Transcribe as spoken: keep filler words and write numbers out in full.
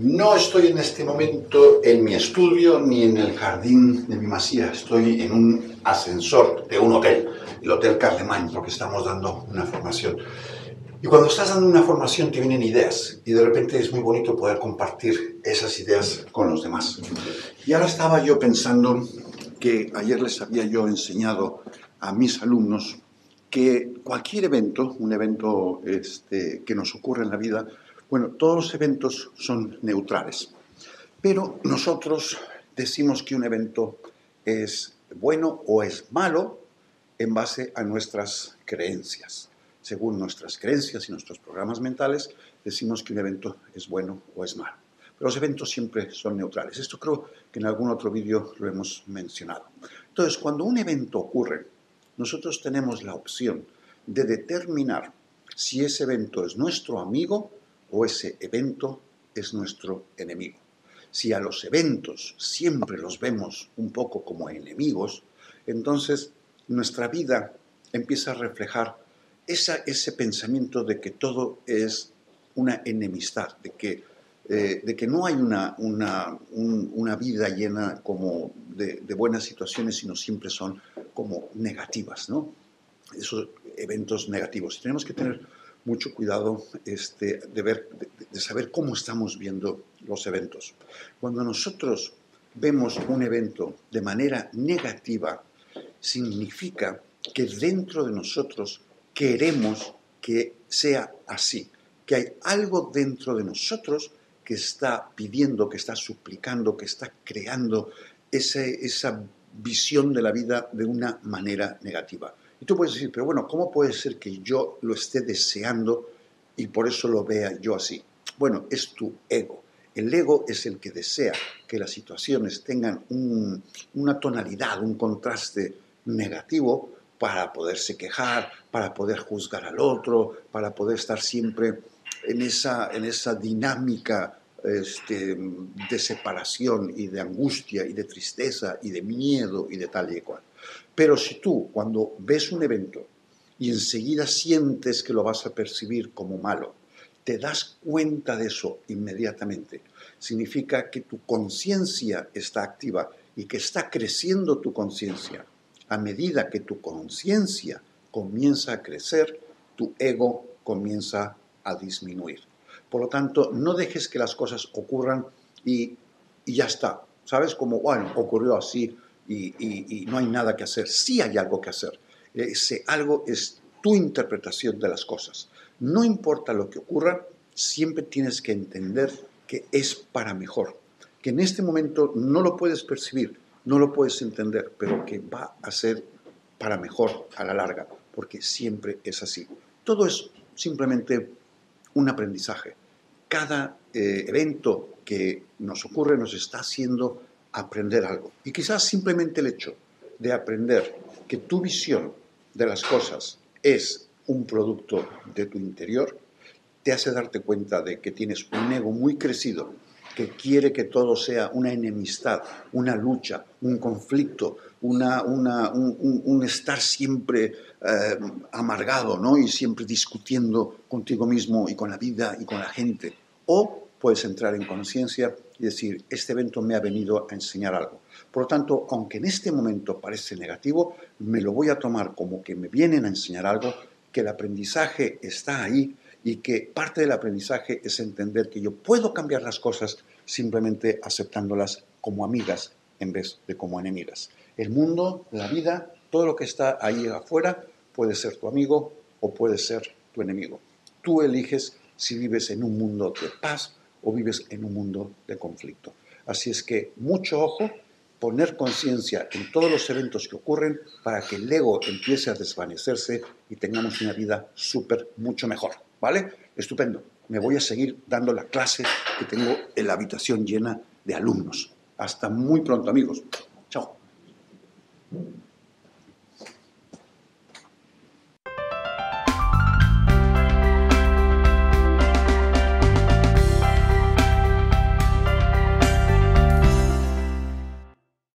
No estoy en este momento en mi estudio ni en el jardín de mi masía. Estoy en un ascensor de un hotel, el Hotel Carlemany, porque estamos dando una formación. Y cuando estás dando una formación te vienen ideas y de repente es muy bonito poder compartir esas ideas con los demás. Y ahora estaba yo pensando que ayer les había yo enseñado a mis alumnos que cualquier evento, un evento este, que nos ocurre en la vida, bueno, todos los eventos son neutrales, pero nosotros decimos que un evento es bueno o es malo en base a nuestras creencias. Según nuestras creencias y nuestros programas mentales, decimos que un evento es bueno o es malo. Pero los eventos siempre son neutrales. Esto creo que en algún otro vídeo lo hemos mencionado. Entonces, cuando un evento ocurre, nosotros tenemos la opción de determinar si ese evento es nuestro amigo o ese evento es nuestro enemigo. Si a los eventos siempre los vemos un poco como enemigos, entonces nuestra vida empieza a reflejar esa, ese pensamiento de que todo es una enemistad, de que, eh, de que no hay una, una, un, una vida llena como de, de buenas situaciones, sino siempre son como negativas, ¿no? Esos eventos negativos. Tenemos que tener mucho cuidado este, de, ver, de, de saber cómo estamos viendo los eventos. Cuando nosotros vemos un evento de manera negativa, significa que dentro de nosotros queremos que sea así, que hay algo dentro de nosotros que está pidiendo, que está suplicando, que está creando ese, esa visión de la vida de una manera negativa. Y tú puedes decir, pero bueno, ¿cómo puede ser que yo lo esté deseando y por eso lo vea yo así? Bueno, es tu ego. El ego es el que desea que las situaciones tengan un, una tonalidad, un contraste negativo para poderse quejar, para poder juzgar al otro, para poder estar siempre en esa, en esa dinámica este, de separación y de angustia y de tristeza y de miedo y de tal y cual. Pero si tú, cuando ves un evento y enseguida sientes que lo vas a percibir como malo, te das cuenta de eso inmediatamente, significa que tu conciencia está activa y que está creciendo tu conciencia. A medida que tu conciencia comienza a crecer, tu ego comienza a disminuir. Por lo tanto, no dejes que las cosas ocurran y, y ya está. ¿Sabes? Como, bueno, ocurrió así y, y, y no hay nada que hacer. Sí hay algo que hacer. Ese algo es tu interpretación de las cosas. No importa lo que ocurra, siempre tienes que entender que es para mejor. Que en este momento no lo puedes percibir, no lo puedes entender, pero que va a ser para mejor a la larga, porque siempre es así. Todo es simplemente un aprendizaje. Cada eh, evento que nos ocurre nos está haciendo aprender algo. Y quizás simplemente el hecho de aprender que tu visión de las cosas es un producto de tu interior, te hace darte cuenta de que tienes un ego muy crecido, que quiere que todo sea una enemistad, una lucha, un conflicto, una, una, un, un, un estar siempre eh, amargado, ¿no? Y siempre discutiendo contigo mismo y con la vida y con la gente. O puedes entrar en conciencia y decir, este evento me ha venido a enseñar algo. Por lo tanto, aunque en este momento parece negativo, me lo voy a tomar como que me vienen a enseñar algo, que el aprendizaje está ahí, y que parte del aprendizaje es entender que yo puedo cambiar las cosas simplemente aceptándolas como amigas en vez de como enemigas. El mundo, la vida, todo lo que está ahí afuera puede ser tu amigo o puede ser tu enemigo. Tú eliges si vives en un mundo de paz o vives en un mundo de conflicto. Así es que mucho ojo, poner conciencia en todos los eventos que ocurren para que el ego empiece a desvanecerse y tengamos una vida súper, mucho mejor. ¿Vale? Estupendo. Me voy a seguir dando la clase que tengo en la habitación llena de alumnos. Hasta muy pronto, amigos. Chao.